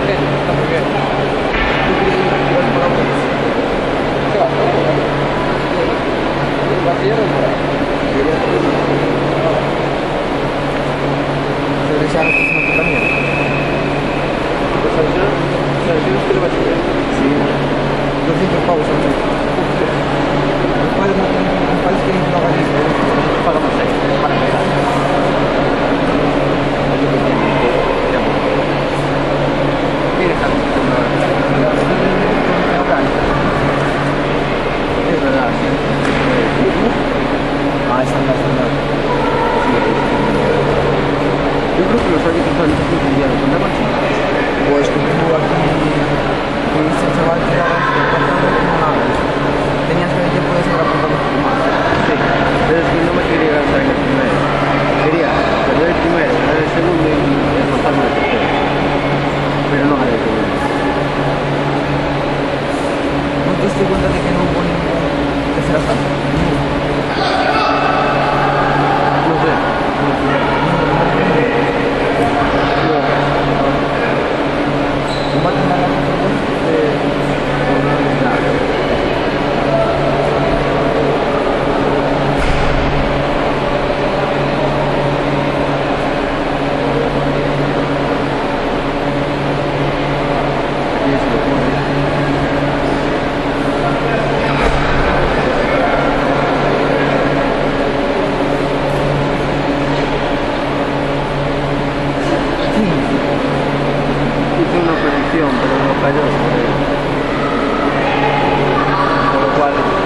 gente, está muy bien. Yo quería ir igual para otros. ¿Qué va? ¿Va a ser o no? Se desean que es una puta mierda. Sanciones que le va a subir. Sí. 200 pavos al mes. Los padres no tienen un país que no haga eso. Pagamos 6, para pegar. Es lo que tiene. Tienes algo. Es verdad, sí. Ah, esa es la zona. Yo creo que los árbitros han hecho mundiales con la marcha. Pues como aquí, que ese chaval que era tenías que ya puedes ir apuntando un poco más. Sí, pero es que no me quería lanzar en el primero. Quería perder el primero, perder el segundo y esforzarme en el tercero. Pero no haré el segundo. ¿No te diste cuenta de que no hubo ningún tercera fase? No sé. ¿Cómo va a tener la Hice una predicción, pero no cayó. Por lo cual